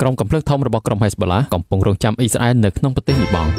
ក្រុមកំភ្លើងធំរបស់ក្រុម Hezbollah កំពុងរងចាំអ៊ីស្រាអែលនៅក្នុងប្រទេសលីបង់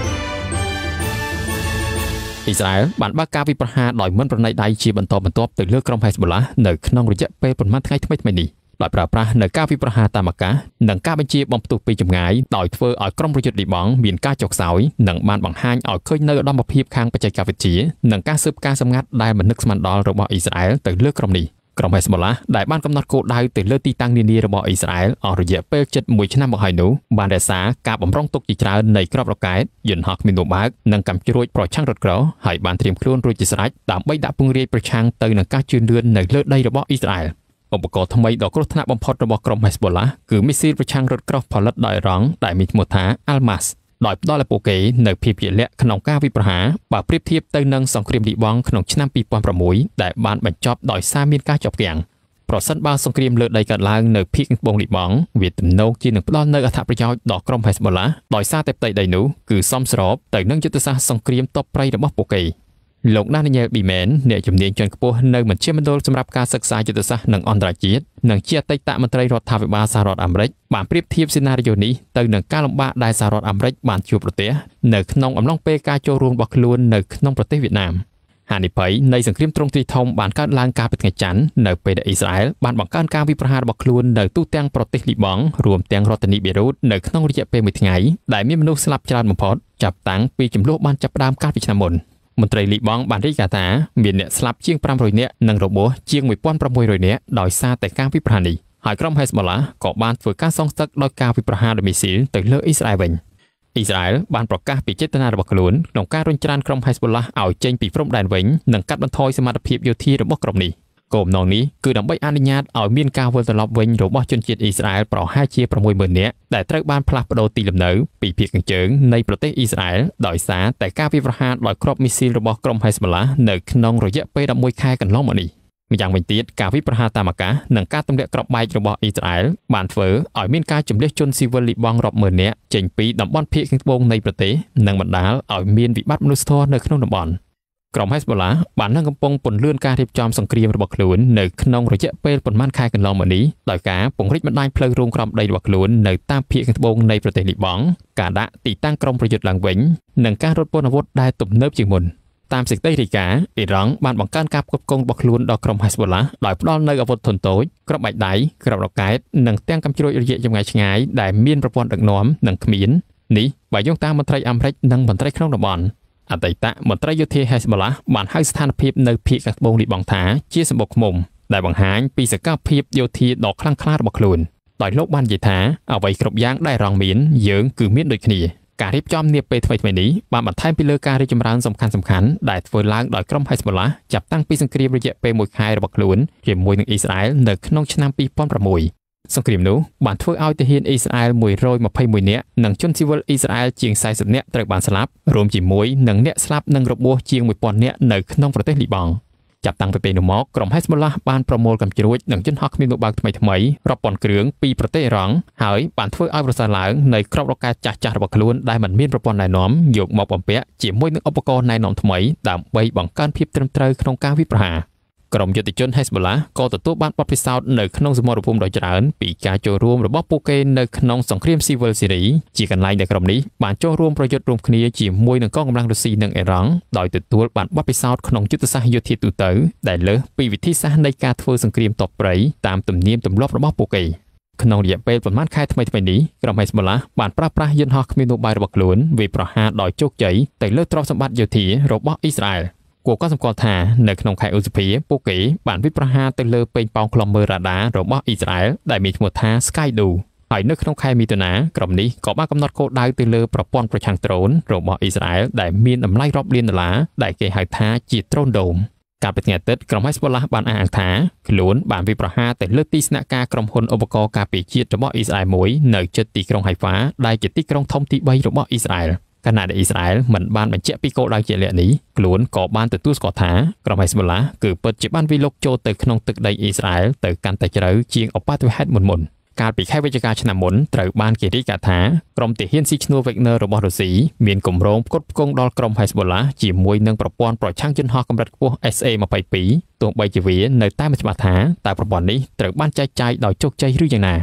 អ៊ីស្រាអែលបានបើកការវាយប្រហារដោយមិនប្រណីដៃជាបន្តបន្ទាប់ទៅលើក្រុម Hezbollah នៅក្នុងរយៈពេលប្រមាណថ្ងៃថ្មីៗនេះដោយប្រើប្រាស់នៅការវាយប្រហារតាមអាកាសនិងការបញ្ជាបំផ្ទុះពីចម្ងាយដោយធ្វើឲ្យក្រុមប្រយុទ្ធលីបង់មានការចុះខ្សោយនិងបានបង្ហាញឲ្យឃើញនៅឧត្តមភាពខាងបច្ចេកវិទ្យានិងការស៊ើបការសម្ងាត់ដែលមិននឹកស្មានដល់របស់អ៊ីស្រាអែលទៅលើក្រុមនេះក្រុម Hezbollah ដែលបានកំណត់គោលដៅទៅលើទីតាំងនានារបស់អ៊ីស្រាអែលអស់រយៈពេលជិត1ឆ្នាំមកហើយនោះបានរក្សាការបំរុងទុកជាច្រើននៃគ្រាប់រ៉ុកែតយន្តហោះគ្មានទម្បើកនិងកាំជ្រួចប្រឆាំងរថក្រោះហើយបានត្រៀមខ្លួនរួចជាស្រេចដើម្បីដាក់ពង្រាយប្រឆាំងទៅនឹងការជឿនលឿននៅលើដីរបស់អ៊ីស្រាអែលឧបករណ៍ថ្មីដ៏គ្រោះថ្នាក់បំផុតរបស់ក្រុម Hezbollah គឺមីស៊ីលប្រឆាំងរថក្រោះផលិតដោយអ៊ីរ៉ង់ដែលមានឈ្មោះថា Almas ដោយផ្ដល់ឲ្យពួកគេនៅភាពជាក់លាក់ក្នុងការវាយប្រហារបើប្រៀបធៀបទៅនឹងសង្គ្រាមលីបង់ក្នុងឆ្នាំ2006ដែលបានបញ្ចប់ដោយសារមានការជាប់គាំងប្រសិនបើសង្គ្រាមលើដីកើតឡើងនៅភាគត្បូងលីបង់វាទំនងជានឹងផ្ដល់នូវអត្ថប្រយោជន៍ដល់ក្រុម Hezbollah ដោយសារតែផ្ទៃដីនោះគឺសមស្របទៅនឹងយុទ្ធសាស្ត្រសង្គ្រាមទ័ពព្រៃរបស់ពួកគេលោក Daniel Beeman អ្នកជំនាញជាន់ខ្ពស់នៅមជ្ឈមណ្ឌលសម្រាប់ការសិក្សាយុទ្ធសាស្ត្រនិងអន្តរជាតិនិងជាអតីតមន្ត្រីរដ្ឋាភិបាលសហរដ្ឋអាមេរិកបានប្រៀបធៀបសេណារីយ៉ូនេះទៅនឹងការលំបាកដែលសហរដ្ឋអាមេរិកបានជួបប្រទះនៅក្នុងអំឡុងពេលការចូលរួមរបស់ខ្លួននៅក្នុងប្រទេសវៀតណាមហានិភ័យនៃសង្គ្រាមទ្រង់ទ្រាយធំបានកើតឡើងកាលពីថ្ងៃច័ន្ទនៅពេលដែលអ៊ីស្រាអែលបានបង្កើនការវាយប្រហាររបស់ខ្លួននៅទូទាំងប្រទេសលីបង់រួមទាំងរដ្ឋធានីបេរូតនៅក្នុងរយៈពេល1ថ្ងៃដែលមានមនុស្សស្លាប់ច្រើនបំផុតចាប់តាំងពីចំនួនបានចាប់ផ្ដើមកាលពីឆ្នាំមុនមន្ត្រីលីបង់បានរាយការណ៍ថាមានអ្នកស្លាប់ជាង500នាក់និងរបួសជាង1600នាក់ដោយសារតែការវាយប្រហារនេះហើយក្រុម Hezbollah ក៏បានធ្វើការសងសឹកដោយការវាយប្រហារដោយមីស៊ីលទៅលើអ៊ីស្រាអែលវិញអ៊ីស្រាអែលបានប្រកាសពីចេតនារបស់ខ្លួនក្នុងការរុញច្រានក្រុម Hezbollah ឲ្យចេញពីព្រំដែនវិញនិងកាត់បន្ថយសមត្ថភាពយោធារបស់ក្រុមនេះគោលបំណងនេះគឺដើម្បីអនុញ្ញាតឲ្យមានការវិលត្រឡប់វិញរបស់ជនជាតិអ៊ីស្រាអែលប្រហែលជា60000នាក់ដែលត្រូវបានផ្លាស់ប្តូរទីលំនៅពីភាគខាងជើងនៃប្រទេសអ៊ីស្រាអែលដោយសារតែការវាយប្រហារដោយគ្រាប់មីស៊ីលរបស់ក្រុម Hezbollah នៅក្នុងរយៈពេល11ខែកន្លងមកនេះម្យ៉ាងវិញទៀតការវាយប្រហារតាមអាកាសនិងការទម្លាក់គ្រាប់បែករបស់អ៊ីស្រាអែលបានធ្វើឲ្យមានការជម្លៀសជនស៊ីវិលលីបង់រាប់ម៉ឺននាក់ចេញពីតំបន់ភាគខាងត្បូងនៃប្រទេសនិងបណ្ដាលឲ្យមានវិបត្តិមនុស្សធម៌នៅក្នុងតំបន់ក្រុម Hezbollah បាននឹងកំពុងពន្លឿនការរៀបចំសង្គ្រាមរបស់ខ្លួននៅក្នុងរយៈពេលប៉ុន្មានខែកន្លងមកនេះដោយការពង្រីកបណ្ដាញផ្លូវរងក្រំដីរបស់ខ្លួននៅតាមភាគខាងត្បូងនៃប្រទេសលីបង់ការដាក់ទីតាំងក្រុមប្រយុទ្ធឡើងវិញនិងការរត់ពន្ធអាវុធដែលទំនើបជាងមុនតាមសេចក្តីរាយការណ៍អ៊ីរ៉ង់បានបង្កើនការផ្គត់ផ្គង់របស់ខ្លួនដល់ក្រុម Hezbollah ដោយផ្ដល់នូវអាវុធធុនតូចគ្រាប់បែកដៃគ្រាប់រ៉ុកែតនិងទាំងកាំជ្រួចរយៈចម្ងាយឆ្ងាយដែលមានប្រព័ន្ធដឹកនាំនិងគ្មាននេះបើយោងតាមមន្ត្រីអាមេរិកនិងមន្ត្រីក្នុងតំបន់អតីតមន្ត្រីយោធា Hezbollah បានហៅស្ថានភាពនៅភាគខាងត្បូងលីបង់ថាជាសម្បុកឃ្មុំដែលបង្ហាញពីសកម្មភាពយោធាដ៏ខ្លាំងក្លារបស់ខ្លួនដោយលោកបាននិយាយថាអ្វីគ្រប់យ៉ាងដែលរងមានយើងគឺមានដូចគ្នាការរៀបចំនាពេលថ្មីៗនេះបានបន្ថែមពីលើការរីកចម្រើនសំខាន់ៗដែលធ្វើឡើងដោយក្រុម Hezbollah ចាប់តាំងពីសង្គ្រាមរយៈពេល1ខែរបស់ខ្លួនជាមួយនឹងអ៊ីស្រាអែលនៅក្នុងឆ្នាំ2006សង្គ្រាមនោះបានធ្វើឲ្យទាហានអ៊ីស្រាអែល121នាក់និងជនស៊ីវិលអ៊ីស្រាអែលជាង40នាក់ត្រូវបានស្លាប់រួមជាមួយនឹងអ្នកស្លាប់និងរបួសជាង1000នាក់នៅក្នុងប្រទេសលីបង់ចាប់តាំងពីពេលនោះមកក្រុម Hezbollah បានប្រមូលកាំជ្រួចនិងយន្តហោះគ្មានទម្បើកថ្មីៗរាប់ពាន់គ្រឿងពីប្រទេសអ៊ីរ៉ង់ហើយបានធ្វើឲ្យប្រសើរឡើងនៃគ្រាប់រ៉ុកែតចាស់ៗរបស់ខ្លួនដែលមិនមានប្រព័ន្ធណែនាំយកមកបំពាក់ជាមួយនឹងឧបករណ៍ណែនាំថ្មីដើម្បីបង្កើនភាពត្រឹមត្រូវក្នុងការវាយប្រហារក្រុមយុទ្ធជន Hezbollah ក៏ទទួលបានបទពិសោធន៍នៅក្នុងសមរភូមិដ៏ច្រើនពីការចូលរួមរបស់ពួកគេនៅក្នុងសង្គ្រាមស៊ីវិលស៊ីរីជាកន្លែងដែលក្រុមនេះបានចូលរួមប្រយុទ្ធរួមគ្នាជាមួយនឹងកងកម្លាំងរុស្ស៊ីនិងអ៊ីរ៉ង់ដោយទទួលបានបទពិសោធន៍ក្នុងយុទ្ធសាស្ត្រយោធាទូទៅដែលលើសពីវិធីសាស្ត្រនៃការធ្វើសង្គ្រាមទ័ពព្រៃតាមទំនៀមទម្លាប់របស់ពួកគេក្នុងរយៈពេលប្រមាណខែថ្មីៗនេះក្រុម Hezbollah បានប្រើប្រាស់យន្តហោះគ្មានទម្បើករបស់ខ្លួនវាយប្រហារដោយជោគជ័យទៅលើទ្រព្យសម្បត្តិយោធារបស់អ៊ីស្រាអែលគួរកត់សម្គាល់ថានៅក្នុងខែឧសភាពួកគេបានវាយប្រហារទៅលើពេញប៉ោងខ្លំមើលរ៉ាដារបស់អ៊ីស្រាអែលដែលមានឈ្មោះថា Skydu ហើយនៅក្នុងខែមិថុនាក្រុមនេះក៏បានកំណត់គោលដៅទៅលើប្រព័ន្ធប្រឆាំងដ្រូនរបស់អ៊ីស្រាអែលដែលមានតម្លៃរាប់លានដុល្លារដែលគេហៅថាជា Drone Dome កាលពីថ្ងៃអាទិត្យក្រុម Hezbollah បានអះអាងថាខ្លួនបានវាយប្រហារទៅលើទីស្នាក់ការក្រុមហ៊ុនឧបករណ៍ការពារជាតិរបស់អ៊ីស្រាអែលមួយនៅជិតទីក្រុង Haifa ដែលជាទីក្រុងធំទី3របស់អ៊ីស្រាអែលខណៈដែលអ៊ីស្រាអែលមិនបានបញ្ជាក់ពីគោលដៅជាក់លាក់នេះខ្លួនក៏បានទទួលស្គាល់ថាក្រុម Hezbollah គឺពិតជាបានវាយលុកចូលទៅក្នុងទឹកដីអ៊ីស្រាអែលទៅកាន់តែជ្រៅជាងឧបទ្ទវហេតុមុនកាលពីខែវិច្ឆិកាឆ្នាំមុនត្រូវបានគេរាយការណ៍ថាក្រុមទាហានស៊ីឈ្នួល Wagner របស់រុស្ស៊ីមានគម្រោងផ្គត់ផ្គង់ដល់ក្រុម Hezbollah ជាមួយនឹងប្រព័ន្ធប្រឆាំងយន្តហោះកម្រិតខ្ពស់ SA-22 ទោះបីជាវានៅតែមិនច្បាស់ថាតើប្រព័ន្ធនេះត្រូវបានចែកចាយដោយជោគជ័យឬយ៉ាងណា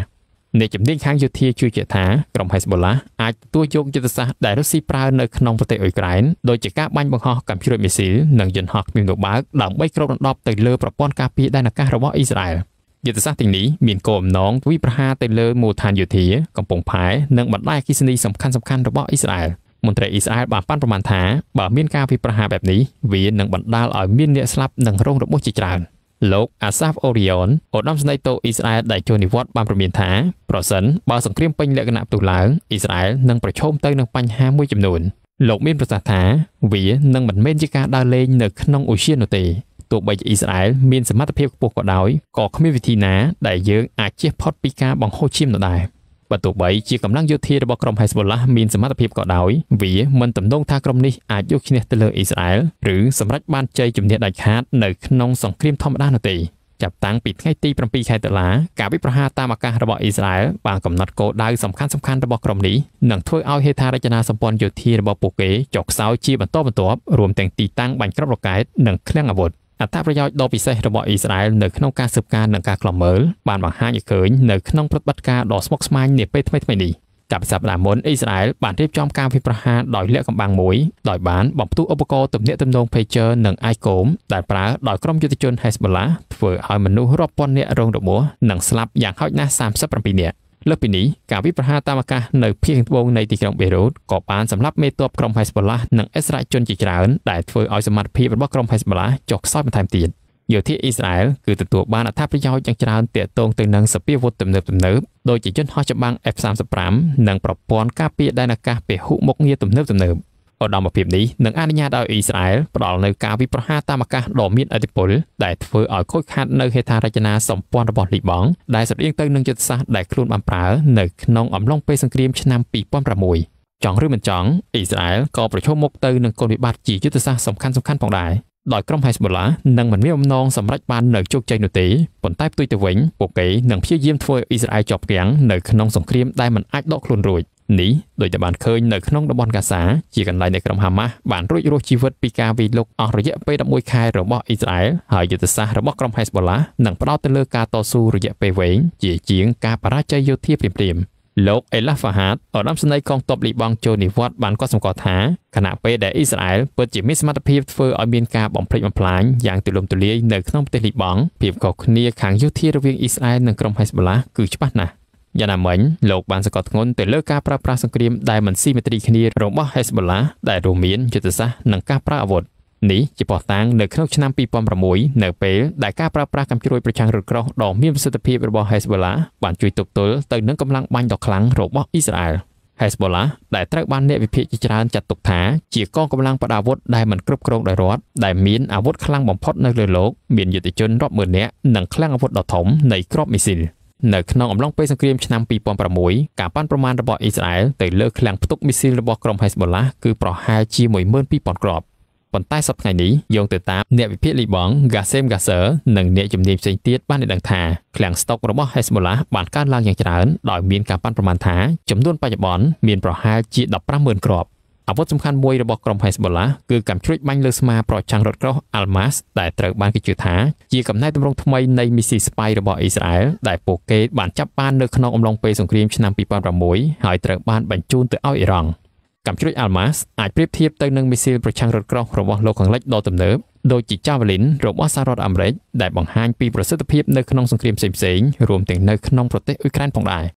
អ្នកជំនាញខាងយោធាជួយជាថាក្រុម Hezbollah អាចទទួលយកយុទ្ធសាស្ត្រដែលរុស្ស៊ីប្រើនៅក្នុងប្រទេសអ៊ុយក្រែនដោយជាការបាញ់បង្ហោះកាំជ្រួចមីស៊ីលនិងយន្តហោះគ្មានលោកបើកដើម្បីគ្របដណ្ដប់ទៅលើប្រព័ន្ធការពារដែនអាកាសរបស់អ៊ីស្រាអែលយុទ្ធសាស្ត្រទាំងនេះមានគោលបំណងវាយប្រហារទៅលើមូលដ្ឋានយោធាកំពង់ផែនិងបណ្ដាញអគ្គិសនីសំខាន់ៗរបស់អ៊ីស្រាអែលមន្ត្រីអ៊ីស្រាអែលបានប៉ាន់ប្រមាណថាបើមានការវាយប្រហារបែបនេះវានឹងបណ្ដាលឲ្យមានអ្នកស្លាប់និងរងរបួសជាច្រើនលោក Asaf Orion ឧត្តមស្នែងតូអ៊ីស្រាអែលដែលចូលនិវត្តន៍បានព្រមានថាប្រសិនបើសង្គ្រាមពេញលក្ខណៈផ្ទុះឡើងអ៊ីស្រាអែលនឹងប្រឈមទៅនឹងបញ្ហាមួយចំនួនលោកមានប្រសាសន៍ថាវានឹងមិនមែនជាការដើរលេងនៅក្នុងអូសៀននោះទេទោះបីជាអ៊ីស្រាអែលមានសមត្ថភាពខ្ពស់ក៏ដោយក៏គ្មានវិធីណាដែលយើងអាចជៀសផុតពីការបង្ហូរឈាមនោះដែរបើទោះបីជាកម្លាំងយោធារបស់ក្រុម Hezbollah មានសមត្ថភាពក៏ដោយវាមិនទំនងថាក្រុមនេះអាចយកឈ្នះទៅលើអ៊ីស្រាអែលឬសម្រេចបានជ័យជំនះដាច់ខាតនៅក្នុងសង្គ្រាមធម្មតានោះទេចាប់តាំងពីថ្ងៃទី7ខែតុលាការវាយប្រហារតាមអាកាសរបស់អ៊ីស្រាអែលបានកំណត់គោលដៅសំខាន់ៗរបស់ក្រុមនេះនិងធ្វើឲ្យហេដ្ឋារចនាសម្ព័ន្ធយោធារបស់ពួកគេចុះខ្សោយជាបន្តបន្ទាប់រួមទាំងទីតាំងបាញ់គ្រាប់រ៉ុកែតនិងឃ្លាំងអាវុធអត្ថប្រយោជន៍ដ៏ពិសេសរបស់អ៊ីស្រាអែលនៅក្នុងការស៊ើបការនិងការខ្លំមើលបានបង្ហាញឲ្យឃើញនៅក្នុងប្រតិបត្តិការដ៏ស្មុគស្មាញនាពេលថ្មីៗនេះកាលពីសប្តាហ៍មុនអ៊ីស្រាអែលបានរៀបចំការវាយប្រហារដោយលាក់កំបាំងមួយដោយបានបំផ្ទុះឧបករណ៍ទំនាក់ទំនង pager និង ICOM ដែលប្រើដោយក្រុមយុទ្ធជន Hezbollah ធ្វើឲ្យមនុស្សរាប់ពាន់នាក់រងរបួសនិងស្លាប់យ៉ាងហោចណាស់37នាក់លើសពីនេះការវាយប្រហារតាមអាកាសនៅភាគត្បូងនៃទីក្រុងបេរូតក៏បានសម្លាប់មេទ័ពក្រុម Hezbollah និងអិសរាជជនជាច្រើនដែលធ្វើឲ្យសមត្ថភាពរបស់ក្រុម Hezbollah ចុះខ្សោយបន្ថែមទៀតយោធាអ៊ីស្រាអែលគឺទទួលបានអត្ថប្រយោជន៍យ៉ាងច្រើនទាក់ទងទៅនឹងសពាវុធទំនើបៗដូចជាយន្តហោះចម្បាំង F-35 និងប្រព័ន្ធការពារដែនអាកាសពហុមុខងារទំនើបៗឧត្តមភាពនេះនឹងអនុញ្ញាតឲ្យអ៊ីស្រាអែលផ្ដល់នូវការវាយប្រហារតាមអាកាសដ៏មានឥទ្ធិពលដែលធ្វើឲ្យខូចខាតនៅហេដ្ឋារចនាសម្ព័ន្ធរបស់លីបង់ដែលស្រដៀងទៅនឹងយុទ្ធសាស្ត្រដែលខ្លួនបានប្រើនៅក្នុងអំឡុងពេលសង្គ្រាមឆ្នាំ2006ចង់ឬមិនចង់អ៊ីស្រាអែលក៏ប្រឈមមុខទៅនឹងគុណវិបត្តិជាយុទ្ធសាស្ត្រសំខាន់ៗផងដែរដោយក្រុម Hezbollah នឹងមិនមានបំណងសម្រេចបាននៅជោគជ័យនោះទេប៉ុន្តែផ្ទុយទៅវិញពួកគេនឹងព្យាយាមធ្វើឲ្យអ៊ីស្រាអែលជាប់គាំងនៅក្នុងសង្គ្រាមដែលមិនអាចដកខ្លួនរួចនេះដោយតែបានឃើញនៅក្នុងតំបន់កាសាជាកន្លែងនៃក្រុមហាម៉ាស់បានរួចរស់ជីវិតពីការវាយលុកអស់រយៈពេល11ខែរបស់អ៊ីស្រាអែលហើយយុទ្ធសាស្ត្ររបស់ក្រុម Hezbollah នឹងផ្ដោតទៅលើការតស៊ូរយៈពេលវែងជាងការបរាជ័យយោធាព្រាមៗលោកអេឡាហ្វាហាតឧត្តមស្នែងកងទ័ពលីបង់ចូលនិវត្តន៍បានក៏សម្គាល់ថាខណៈពេលដែលអ៊ីស្រាអែលពិតជាមានសមត្ថភាពធ្វើឲ្យមានការបំផ្លិចបំផ្លាញយ៉ាងទូលំទូលាយនៅក្នុងប្រទេសលីបង់ភាពខុសគ្នាខាងយោធារវាងអ៊ីស្រាអែលនិងក្រុម Hezbollah គឺច្បាស់ណាស់យ៉ាងណាមិញលោកបានសង្កត់ធ្ងន់ទៅលើការប្រើប្រាស់សង្គ្រាមដែលមិនស៊ីមេទ្រីគ្នារបស់ Hezbollah ដែលរួមមានយុទ្ធសាស្ត្រនិងការប្រើអាវុធនេះជាបោះតាំងនៅក្នុងឆ្នាំ2006នៅពេលដែលការប្រើប្រាស់កាំជ្រួចប្រឆាំងរថក្រោះដ៏មានប្រសិទ្ធភាពរបស់ Hezbollah បានជួយទប់ទល់ទៅនឹងកម្លាំងបាញ់ដ៏ខ្លាំងរបស់អ៊ីស្រាអែល Hezbollah ដែលត្រូវបានអ្នកវិភាគជាច្រើនចាត់ទុកថាជាកងកម្លាំងបដាអាវុធដែលមិនគ្រប់គ្រងដោយរដ្ឋដែលមានអាវុធខ្លាំងបំផុតនៅលើលោកមានយុទ្ធជនរាប់ម៉ឺននាក់និងឃ្លាំងអាវុធដ៏ធំនៃគ្រាប់មីស៊ីលនៅក្នុងអំឡុងពេលសង្គ្រាមឆ្នាំ2006ការប៉ាន់ប្រមាណរបស់អ៊ីស្រាអែលទៅលើឃ្លាំងផ្ទុកមីស៊ីលរបស់ក្រុម Hezbollah គឺប្រហែលជា 12,000 គ្រាប់ប៉ុន្តែសប្តាហ៍នេះយោងទៅតាមអ្នកវិភាគលីបង់ Gassem Gasser និងអ្នកជំនាញផ្សេងទៀតបានដឹងថាឃ្លាំងស្តុករបស់ Hezbollah បានកើនឡើងយ៉ាងច្រើនដោយមានការប៉ាន់ប្រមាណថាចំនួនបច្ចុប្បន្នមានប្រហែលជា 15,000 គ្រាប់អាវុធសំខាន់មួយរបស់ក្រុម Hezbollah គឺកាំជ្រួចបាញ់លើស្មាប្រឆាំងរថក្រោះ Almas ដែលត្រូវបានគេជឿថាជាកំណែទម្រង់ថ្មីនៃមីស៊ីស្ប៉ៃរបស់អ៊ីស្រាអែលដែលពួកគេបានចាប់បាននៅក្នុងអំឡុងពេលសង្គ្រាមឆ្នាំ2006ហើយត្រូវបានបញ្ជូនទៅឲ្យអ៊ីរ៉ង់កាំជ្រួច Almas អាចប្រៀបធៀបទៅនឹងមីស៊ីលប្រឆាំងរថក្រោះរបស់លោកខាងលិចដ៏ទំនើបដូចជា Javelin របស់សហរដ្ឋអាមេរិកដែលបង្ហាញពីប្រសិទ្ធភាពនៅក្នុងសង្គ្រាមផ្សេងៗរួមទាំងនៅក្នុងប្រទេសអ៊ុយក្រែនផងដែរ